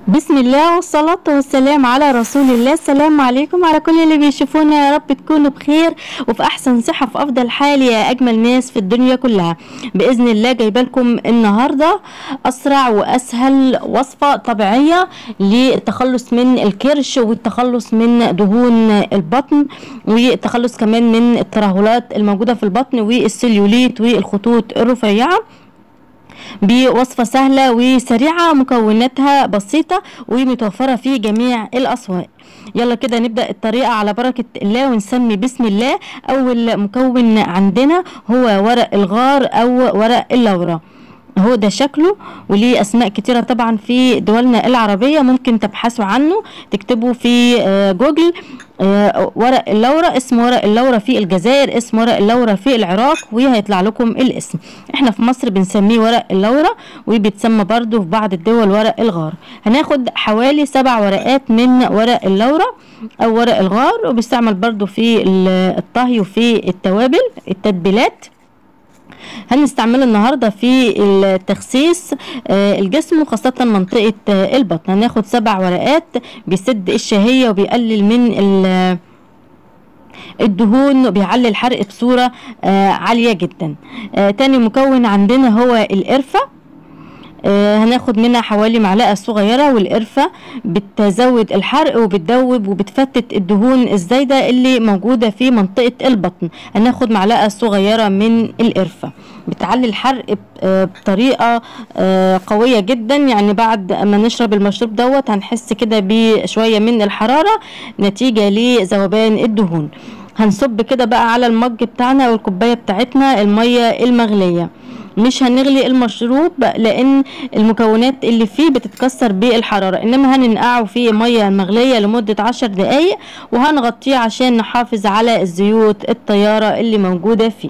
بسم الله والصلاة والسلام على رسول الله. السلام عليكم على كل اللي بيشوفونا، يا رب تكونوا بخير وفي احسن صحة في افضل حال يا اجمل ناس في الدنيا كلها. باذن الله جايبه لكم النهارده اسرع واسهل وصفة طبيعية للتخلص من الكرش والتخلص من دهون البطن والتخلص كمان من الترهلات الموجودة في البطن والسليوليت والخطوط الرفيعة، بوصفة سهلة وسريعة، مكوناتها بسيطة ومتوفرة في جميع الأسواق. يلا كده نبدأ الطريقة على بركة الله ونسمي بسم الله. أول مكون عندنا هو ورق الغار أو ورق اللورة، هو ده شكله وليه اسماء كتيرة طبعا في دولنا العربية، ممكن تبحثوا عنه تكتبوا في جوجل ورق اللورة، اسم ورق اللورة في الجزائر، اسم ورق اللورة في العراق، وهيطلع لكم الاسم. احنا في مصر بنسميه ورق اللورة، وبيتسمى برضو في بعض الدول ورق الغار. هناخد حوالي 7 ورقات من ورق اللورة او ورق الغار، وبيستعمل برضو في الطهي وفي التتبيلات. هنستعمله النهارده في التخسيس الجسم وخاصة منطقة البطن. هناخد 7 ورقات، بيسد الشهية وبيقلل من الدهون وبيعلي الحرق بصورة عالية جدا. تاني مكون عندنا هو القرفة، هناخد منها حوالي معلقة صغيرة، والقرفة بتزود الحرق وبتدوب وبتفتت الدهون الزايدة اللي موجودة في منطقة البطن. هناخد معلقة صغيرة من القرفة، بتعلي الحرق بطريقة قوية جدا. يعني بعد ما نشرب المشروب دوت هنحس كده بشوية من الحرارة نتيجة لذوبان الدهون. هنصب كده بقى على المج بتاعنا او الكوباية بتاعتنا المية المغلية. مش هنغلي المشروب لان المكونات اللي فيه بتتكسر بالحرارة، انما هننقعه في مية مغلية لمدة 10 دقايق، وهنغطيه عشان نحافظ على الزيوت الطيارة اللي موجودة فيه.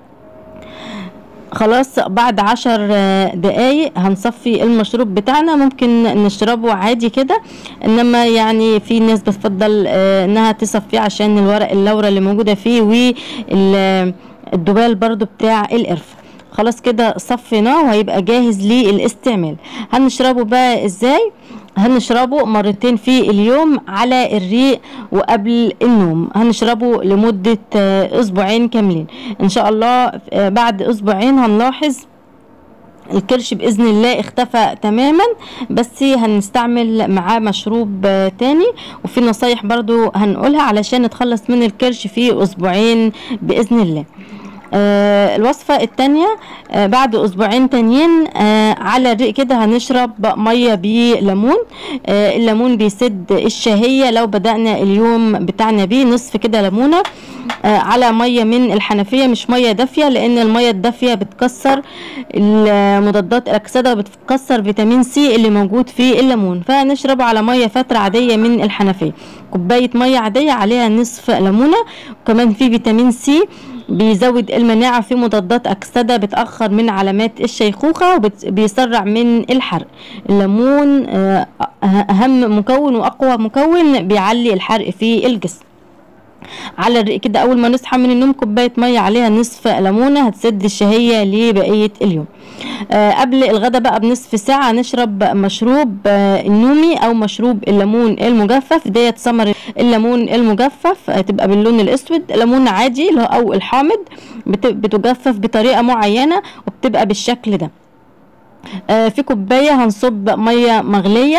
خلاص بعد 10 دقايق هنصفي المشروب بتاعنا، ممكن نشربه عادي كده، انما يعني في ناس بتفضل انها تصفيه عشان الورق اللورة اللي موجودة فيه والدبال برضو بتاع القرفة. خلاص كده صفيناه وهيبقى جاهز للاستعمال. هنشربه بقى ازاي؟ هنشربه مرتين في اليوم على الريق وقبل النوم. هنشربه لمدة أسبوعين كاملين ان شاء الله. بعد أسبوعين هنلاحظ الكرش بإذن الله اختفى تماما، بس هنستعمل معاه مشروب تاني، وفي نصائح برضو هنقولها علشان نتخلص من الكرش في أسبوعين بإذن الله. الوصفة التانية بعد أسبوعين تانيين على الريق كده هنشرب مية بليمون. الليمون بيسد الشهية. لو بدأنا اليوم بتاعنا بيه نصف كده ليمونة على مية من الحنفية، مش مية دافية، لأن المية الدافية بتكسر المضادات الأكسدة وبتكسر فيتامين سي اللي موجود في الليمون. فنشربه على مية فترة عادية من الحنفية، كوباية مية عادية عليها نصف ليمونة. وكمان في فيتامين سي بيزود المناعة، في مضادات أكسدة بتأخر من علامات الشيخوخة وبيسرع من الحرق. الليمون أهم مكون وأقوى مكون بيعلي الحرق في الجسم. على الريق كده أول ما نصحى من النوم كوباية مية عليها نصف ليمونة هتسد الشهية لبقية اليوم. قبل الغدا بقى بنصف ساعة نشرب مشروب النومي أو مشروب الليمون المجفف. ديت ثمرة الليمون المجفف تبقى باللون الأسود، ليمون عادي أو الحامض بتجفف بطريقة معينة وبتبقى بالشكل ده. في كوباية هنصب مية مغلية.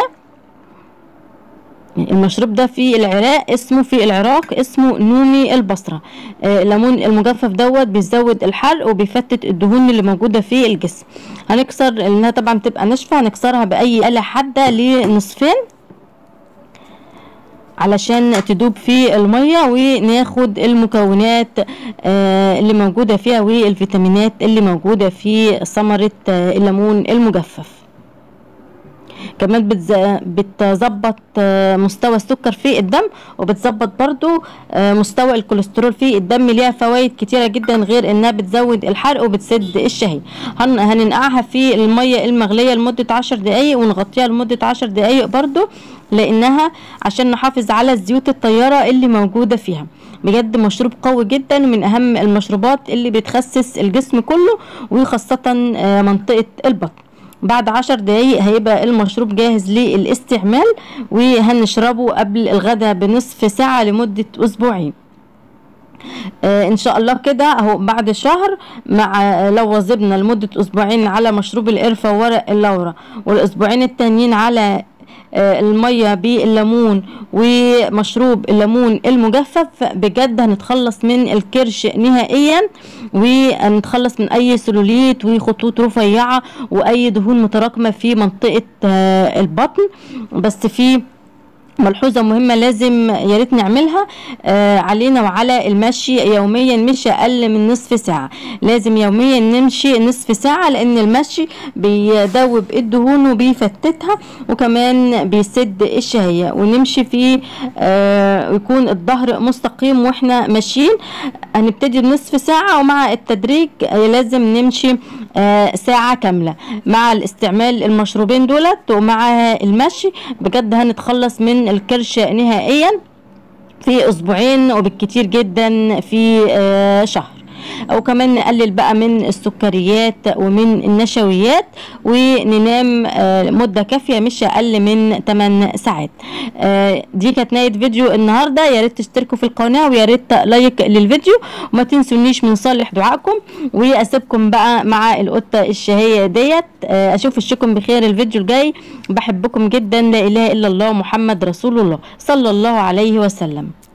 المشروب ده في العراق اسمه نومي البصرة. الليمون المجفف دوت بيزود الحرق وبيفتت الدهون اللي موجودة في الجسم. هنكسر لانها طبعا بتبقى ناشفة، هنكسرها بأي آلة حادة لنصفين علشان تدوب في المية، وناخد المكونات اللي موجودة فيها والفيتامينات اللي موجودة في ثمرة الليمون المجفف. كمان بتظبط مستوى السكر في الدم، وبتظبط برضو مستوى الكوليسترول في الدم. ليها فوائد كتيرة جدا غير انها بتزود الحرق وبتسد الشهية. هننقعها في المية المغلية لمدة 10 دقايق ونغطيها لمدة 10 دقايق برضو، لانها عشان نحافظ على الزيوت الطيارة اللي موجودة فيها. بجد مشروب قوي جدا ومن اهم المشروبات اللي بتخسس الجسم كله وخاصة منطقة البطن. بعد 10 دقايق هيبقى المشروب جاهز للاستعمال، وهنشربه قبل الغداء بنصف ساعة لمدة أسبوعين. ان شاء الله كده اهو بعد شهر، مع لو واظبنا لمدة أسبوعين على مشروب القرفة وورق اللورا، والأسبوعين التانيين على المية بالليمون ومشروب الليمون المجفف، بجد هنتخلص من الكرش نهائيا، وهنتخلص من اي سلوليت وخطوط رفيعة واي دهون متراكمة في منطقة البطن. بس في ملحوظة مهمة لازم يا ريت نعملها علينا وعلى المشي يوميا، مش اقل من نصف ساعة. لازم يوميا نمشي نصف ساعة، لان المشي بيدوب الدهون وبيفتتها، وكمان بيسد الشهية. ونمشي في يكون الظهر مستقيم واحنا ماشيين. هنبتدي بنصف ساعة، ومع التدريج لازم نمشي ساعة كاملة مع الاستعمال المشروبين دولت ومع المشي. بجد هنتخلص من الكرش نهائيا في أسبوعين، وبالكتير جدا في شهر. او كمان نقلل بقى من السكريات ومن النشويات، وننام مدة كافية مش اقل من 8 ساعات. دي كانت نهاية فيديو النهاردة. يا ريت تشتركوا في القناة، ويا ريت لايك للفيديو، وما تنسونيش من صالح دعائكم. واسيبكم بقى مع القطة الشهية ديت. اشوف وشكم بخير الفيديو الجاي. بحبكم جدا. لا اله الا الله محمد رسول الله صلى الله عليه وسلم.